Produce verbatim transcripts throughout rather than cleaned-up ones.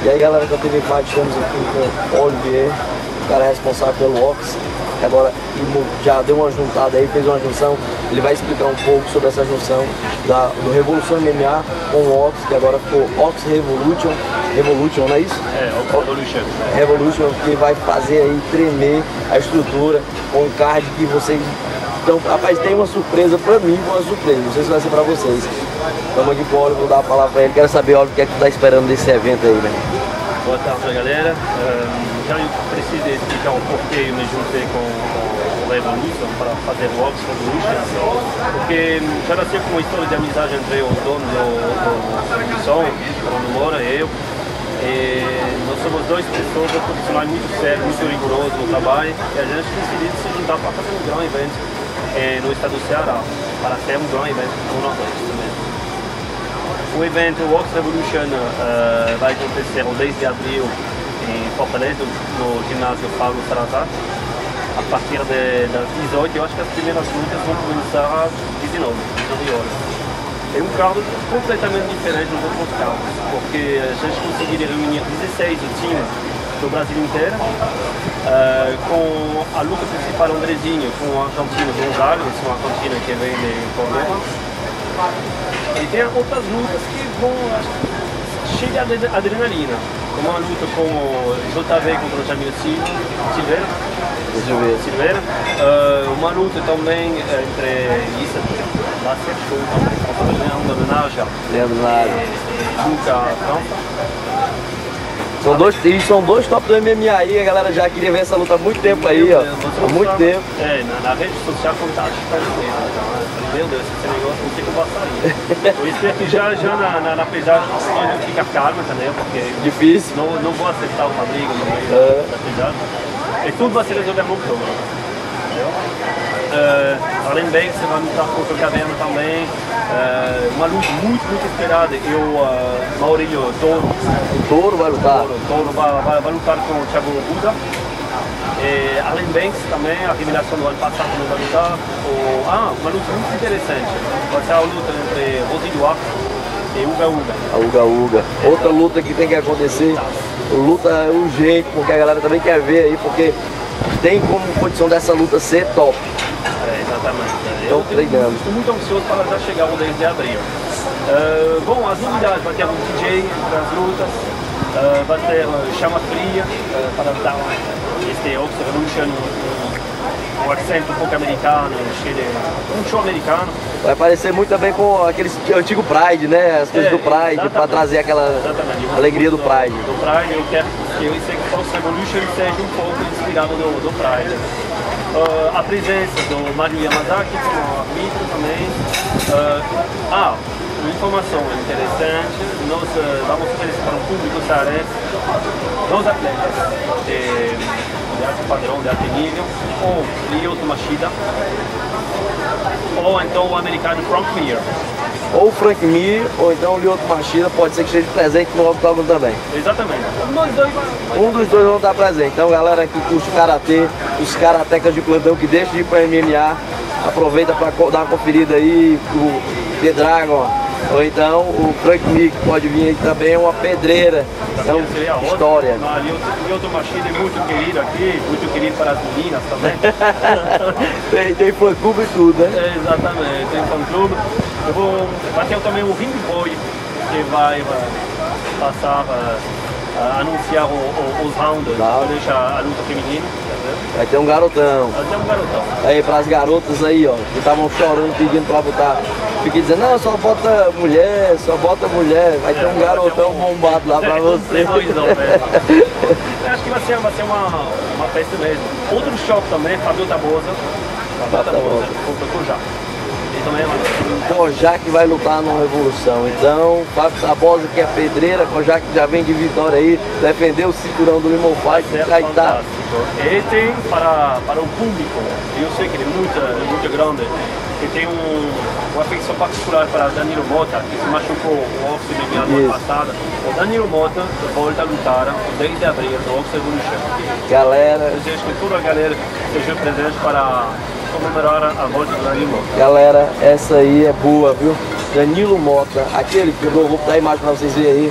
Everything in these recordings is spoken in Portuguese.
E aí galera, que eu tive Fight, estamos aqui com o Olivier, o cara responsável pelo Ox, que agora já deu uma juntada aí, fez uma junção. Ele vai explicar um pouco sobre essa junção da, do Revolution M M A com o Ox, que agora ficou Ox Revolution, Revolution, não é isso? É, Ox Revolution. Revolution, que vai fazer aí tremer a estrutura com um card que vocês... Então, rapaz, tem uma surpresa pra mim, uma surpresa, não sei se vai ser pra vocês. Estamos aqui com o Oliver, vou dar a palavra pra ele. Quero saber, Oliver, o que é que tu tá esperando desse evento aí, né? Boa tarde, galera. Um, já eu preciso explicar um porquê eu me juntei com, com o Revolution para fazer o Ox Revolution, porque já nasceu com uma história de amizade entre o dono do, do, do som, Fernando Moura e eu. E nós somos duas pessoas profissionais muito sérias, muito rigorosas no trabalho, e a gente decidiu se juntar para fazer um grande evento eh, no estado do Ceará, para ter um grande evento no Nordeste também. O evento, o Ox Revolution, uh, vai acontecer o dez de abril em Fortaleza, no ginásio Paulo Salazar, a partir de, das dezoito. Eu acho que as primeiras lutas vão começar às dezenove horas. É um card completamente diferente dos outros cards, porque a gente conseguiu reunir dezesseis times do Brasil inteiro, uh, com a luta principal Andrezinho, com o argentino Gonzalo, esse é um argentino que vem de Córdoba. E tem outras lutas que vão chegar de adrenalina, como a luta com o J V contra o Jamil Silveira, Silveira. Uh, uma luta também entre Issa Lasser, contra o Leandro Naja e Luca França. São dois, são dois top do M M A aí, a galera já queria ver essa luta há muito tempo aí, ó. Há muito tempo. É, na, na rede social fantástica faz tempo. Então, meu Deus, esse negócio não sei como vai sair. Eu espero que já, já na, na, na pesagem a gente fica calma também, porque difícil. Não, não vou aceitar uma briga no meio é. da pesagem. E tudo vai se resolver no outubro. Uh, Arlen Banks vai lutar contra o Caverna também. Uh, uma luta muito, muito esperada. E o uh, Maurílio Toro. O Toro vai lutar? Toro, Toro vai, vai, vai lutar com o Thiago Buda. E Arlen Banks também, a revelação do ano passado não vai lutar. O, ah, uma luta muito interessante. Vai ser a luta entre Rosy Duarte e Uga Uga. A Uga Uga. Outra luta que tem que acontecer. Luta urgente, porque a galera também quer ver aí, porque tem como condição dessa luta ser top. É, exatamente. Estou treinando. Estou muito ansioso para já chegar o dez de abril. Uh, bom, as unidades, vai ter um D J para as lutas, uh, vai ter uh, chama fria uh, para dar este Ox Revolution, um, um acento um pouco americano, um show americano. Vai parecer muito também com aquele antigo Pride, né? As coisas é, do Pride, para trazer aquela exatamente. alegria do Pride. Do, do Pride, eu quero que eu sei que o Ox Revolution seja um pouco inspirado do, do Pride. Uh, a presença do Mario Yamazaki, que é um árbitro também. Uh, ah, uma informação interessante, nós uh, vamos oferecer para o público cearense dois atletas de, de alto padrão, de alto nível, ou Lyoto Machida, ou então o americano Frank Mir. Ou o Frank Mir, ou então o Lyoto Machida, pode ser que esteja presente no octógono também. Exatamente. Um dos dois vai, vai um dos dois vão estar presente. Então, galera que curte o karatê, os karatecas de plantão que deixam de ir para M M A, aproveita para dar uma conferida aí, o The Dragon, ou então o Frank Mir, que pode vir aí também, é uma pedreira. Então, história. O Lyoto Machida é muito querido aqui, muito querido para as meninas também. tem tem fã-clube e tudo, né? É, exatamente, tem fã-clube. Eu vou bater também o Ring Boy, que vai, vai passar a, a anunciar o, o, os rounds, para deixar a luta feminina. Vai ter um garotão. Vai ter um garotão. Aí, para as garotas aí, ó, que estavam chorando, pedindo para botar. Fiquei dizendo, não, só bota mulher, só bota mulher. Vai é, ter um garotão um... bombado lá para você. Eu acho que vai ser, vai ser uma, uma festa mesmo. Outro choque também, Fabio Tabosa. Fabio Tabosa contra o Kojak. Kojak vai lutar na Revolução. Então, Fábio Tabosa, que é pedreira, Kojak já vem de vitória aí, defendeu o cinturão do Limão Fight, aí tá. E tem para, para o público, eu sei que ele é muito, muito grande, que tem um, uma afeição particular para Danilo Mota, que se machucou o Ox M M A no ano passado. O Danilo Mota volta a lutar o dez de abril no Ox Revolution. Galera, eu desejo que toda a galera seja presente para comemorar a volta do Danilo Mota. Galera, essa aí é boa, viu? Danilo Mota, aquele que eu vou botar a imagem para vocês verem aí,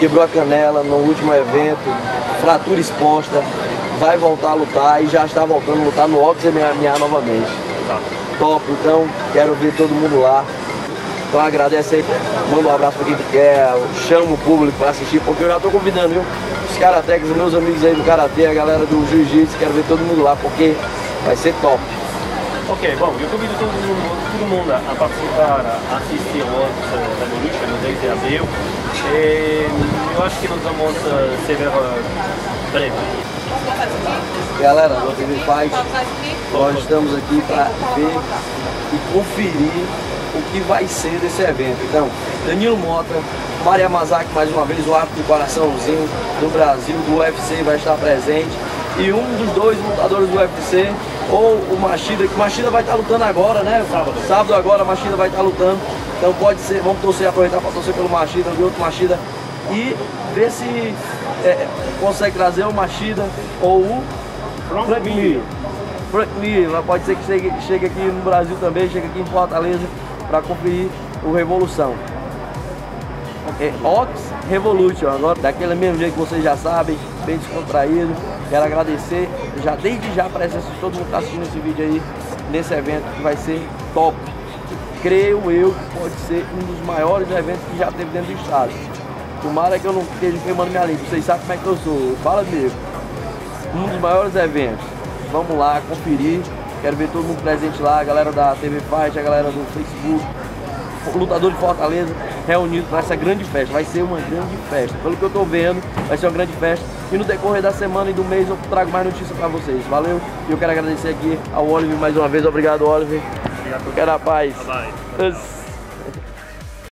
quebrou a canela no último evento, fratura exposta, vai voltar a lutar e já está voltando a lutar no Ox M M A novamente. Tá. Top, então quero ver todo mundo lá. Então agradece aí, manda um abraço pra quem tu quer, chama o público para assistir, porque eu já tô convidando, viu? Os karatecas, os meus amigos aí do karatê, a galera do jiu-jitsu, quero ver todo mundo lá, porque vai ser top. Ok, bom, eu convido todo mundo, todo mundo a participar, a assistir ao Ox Revolution no dez de abril. E eu acho que nós vamos uh, se ver uh, breve. Galera, o que a gente faz, nós estamos aqui para ver e conferir o que vai ser desse evento. Então, Danilo Mota, Mário Yamazaki, mais uma vez, o árbitro do coraçãozinho do Brasil, do U F C, vai estar presente. E um dos dois lutadores do U F C, ou o Machida, que o Machida vai estar lutando agora, né? Sábado. Sábado agora, o Machida vai estar lutando. Então pode ser, vamos torcer, aproveitar para torcer pelo Machida, ver outro Machida. E ver se é, consegue trazer o Machida ou o Frank Mir. Frank Mir, pode ser que chegue, chegue aqui no Brasil também, chegue aqui em Fortaleza para conferir o Revolução. É Ox Revolution, agora daquele mesmo jeito que vocês já sabem, bem descontraído. Quero agradecer já desde já a presença de todo mundo que está assistindo esse vídeo aí, nesse evento que vai ser top. Creio eu que pode ser um dos maiores eventos que já teve dentro do estado. Tomara que eu não esteja queimando minha língua, vocês sabem como é que eu sou, fala mesmo. Um dos maiores eventos. Vamos lá conferir, quero ver todo mundo presente lá, a galera da T V Fight, a galera do Facebook, o lutador de Fortaleza reunido para essa grande festa. Vai ser uma grande festa, pelo que eu tô vendo, vai ser uma grande festa. E no decorrer da semana e do mês eu trago mais notícias para vocês. Valeu? E eu quero agradecer aqui ao Oliver mais uma vez. Obrigado, Oliver. Obrigado. Eu quero a paz. Bye bye.